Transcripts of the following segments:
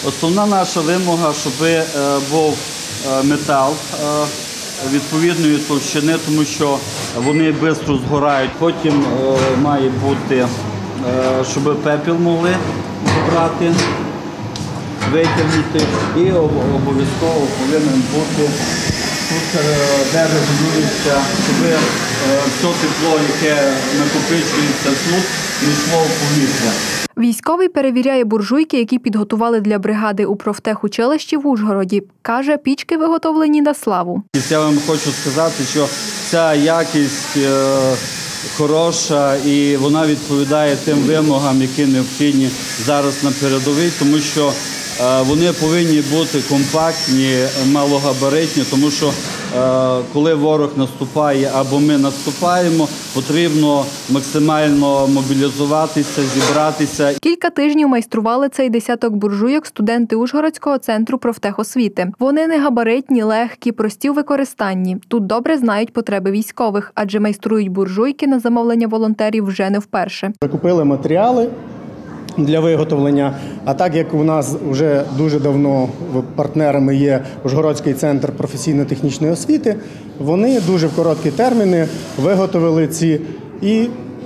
Основна наша вимога, щоб був метал відповідної товщини, тому що вони швидко згорають. Потім має бути, щоб пепел могли забрати, витягнути, і обов'язково повинен бути тут, де регулюється, щоб все тепло, яке накопичується тут, не йшло в повітря. Військовий перевіряє буржуйки, які підготували для бригади у профтехучилищі в Ужгороді. Каже, пічки виготовлені на славу. Я вам хочу сказати, що ця якість хороша і вона відповідає тим вимогам, які необхідні зараз на передовій, тому що вони повинні бути компактні, малогабаритні, тому що коли ворог наступає або ми наступаємо, потрібно максимально мобілізуватися, зібратися. Кілька тижнів майстрували цей десяток буржуйок студенти Ужгородського центру профтехосвіти. Вони не габаритні, легкі, прості у використанні. Тут добре знають потреби військових, адже майструють буржуйки на замовлення волонтерів вже не вперше. Закупили матеріали для виготовлення, а так як у нас вже дуже давно партнерами є Ужгородський центр професійно-технічної освіти, вони дуже в короткі терміни виготовили ці і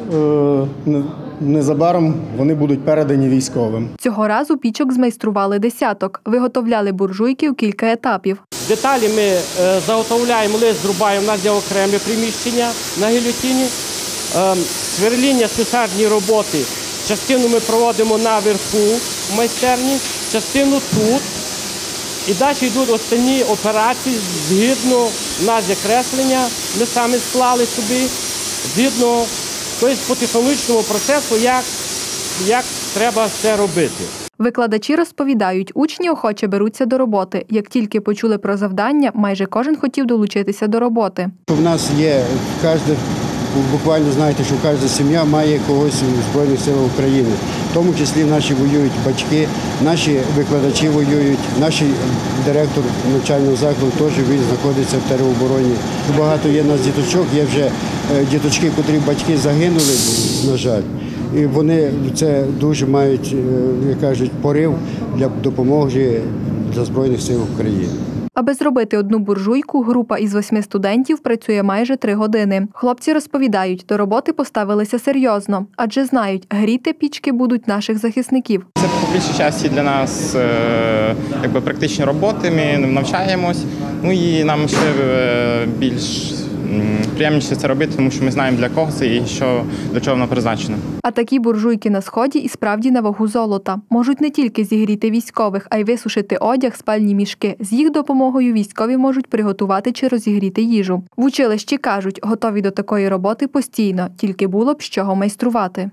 незабаром вони будуть передані військовим. Цього разу пічок змайстрували десяток. Виготовляли буржуйки у кілька етапів. Деталі ми заготовляємо, лист зрубаємо, у нас є окреме приміщення на гільйотині, сверління, слюсарні роботи. Частину ми проводимо наверху в майстерні, частину тут. І далі йдуть останні операції, згідно, у нас є креслення, ми самі склали собі, згідно, тобто по технологічному процесу, як треба це робити. Викладачі розповідають, учні охоче беруться до роботи. Як тільки почули про завдання, майже кожен хотів долучитися до роботи. У нас є буквально знаєте, що кожна сім'я має когось у Збройних силах України. В тому числі наші воюють батьки, наші викладачі воюють, наш директор навчального закладу теж він знаходиться в теробороні. Багато є нас діточок, є вже діточки, котрі батьки загинули, на жаль. І вони це дуже мають, як кажуть, порив для допомоги для Збройних сил України. Аби зробити одну буржуйку, група із 8 студентів працює майже 3 години. Хлопці розповідають, до роботи поставилися серйозно, адже знають, гріти пічки будуть наших захисників. Це по більшій часті для нас практичні роботи, ми навчаємось, і нам ще більш приємніше це робити, тому що ми знаємо, для кого це і для чого воно призначено. А такі буржуйки на Сході і справді на вагу золота. Можуть не тільки зігріти військових, а й висушити одяг, спальні мішки. З їх допомогою військові можуть приготувати чи розігріти їжу. В училищі кажуть, готові до такої роботи постійно, тільки було б з чого майструвати.